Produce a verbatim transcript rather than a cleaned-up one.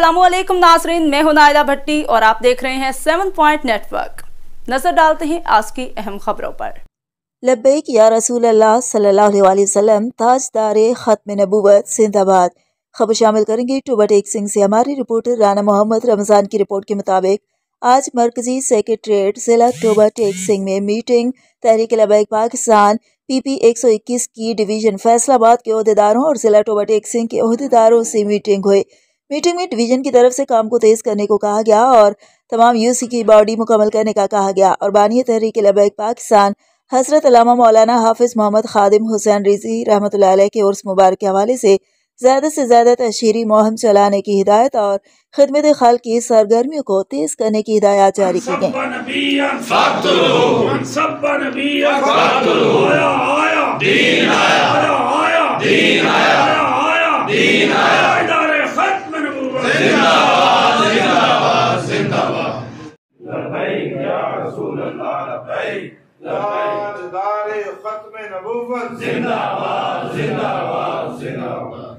अस्सलामुअलैकुम नाज़रीन, मैं हूं नायला भट्टी और आप देख रहे हैं सेवन पॉइंट नेटवर्क। नजर डालते हैं आज की अहम खबरों पर। लब्बैक या रसूल अल्लाह सल्लल्लाहु अलैहि वसल्लम, ताजदारे खत्म नबूवत जिंदाबाद। खबर शामिल करेंगे टोबा टेक सिंह से। हमारी रिपोर्टर राना मोहम्मद रमजान की रिपोर्ट के मुताबिक आज मरकजी सेक्रेटरीट जिला टोबा टेक सिंह में meeting Tehreek Labbaik Pakistan P P एक सौ इक्कीस की डिवीजन फैसलाबाद के अहदेदारों और जिला टोबा टेक सिंह के अहदेदारों से मीटिंग हुई। मीटिंग में डिवीजन की तरफ से काम को तेज करने को कहा गया और तमाम यूसी की बॉडी मुकम्मल करने का कहा गया और बानी तहरीक लब्बैक पाकिस्तान हजरत अल्लामा मौलाना हाफिज मोहम्मद खादिम हुसैन रिजी रहमतुल्लाह अलैह के उर्स मुबारक के हवाले से ज्यादा से ज्यादा तशहीरी मुहिम चलाने की हिदायत और खिदमत खल्क की सरगर्मियों को तेज करने की हिदायत जारी की गई। ताजदारे खत्म नबूवत जिंदाबाद जिंदाबाद जिंदाबाद।